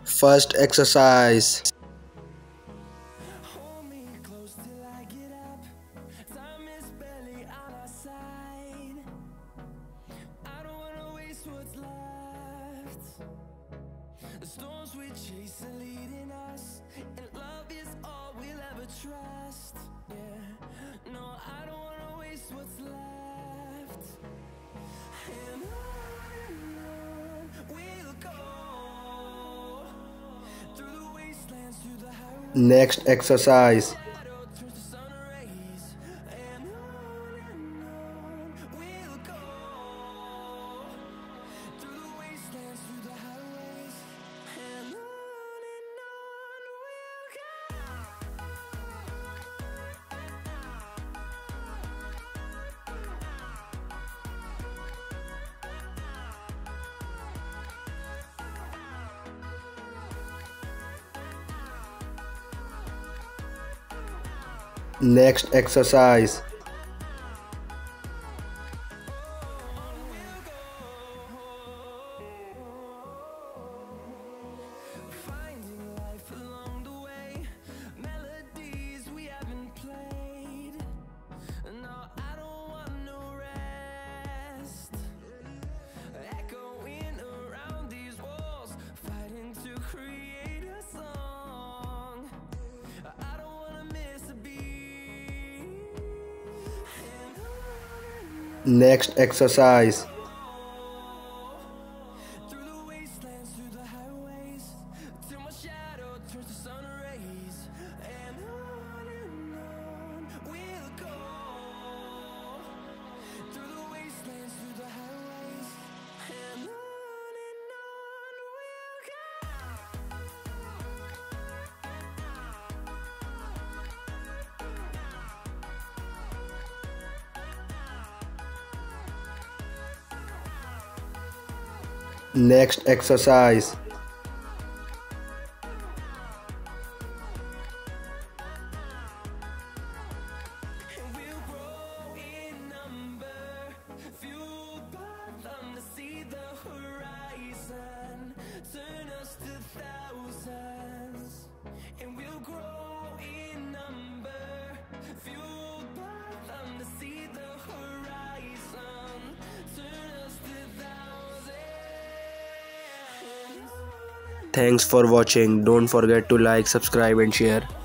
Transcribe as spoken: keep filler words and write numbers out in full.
First exercise. Hold me close till I get up. Time is barely on our side. I don't wanna waste what's left. The storms we chase are leading us, and love is all we'll ever trust. Yeah, no, I don't wanna waste what's left. And on and on we'll go, through the wastelands, through the highways. Next exercise. Shadow turns to sun rays, and on and on we'll go, through the wastelands, through the highways, and on and on we'll go. Next exercise. Finding life along the way, melodies we haven't played. No, I don't want no rest. Echoing around these walls, fighting to create a song. I don't wanna miss a beat. And on and Next exercise. through the wastelands, through the highways, till my shadow turns to sun rays, and on and on we'll go, through the wastelands, through the highways, and on and on we'll go. Next exercise. And we'll grow in number, fueled by them to see the horizon, turn us to thousands. And we'll grow in number, fueled by them to see the horizon, turn us to thousands. Thanks for watching. Don't forget to like, subscribe and share.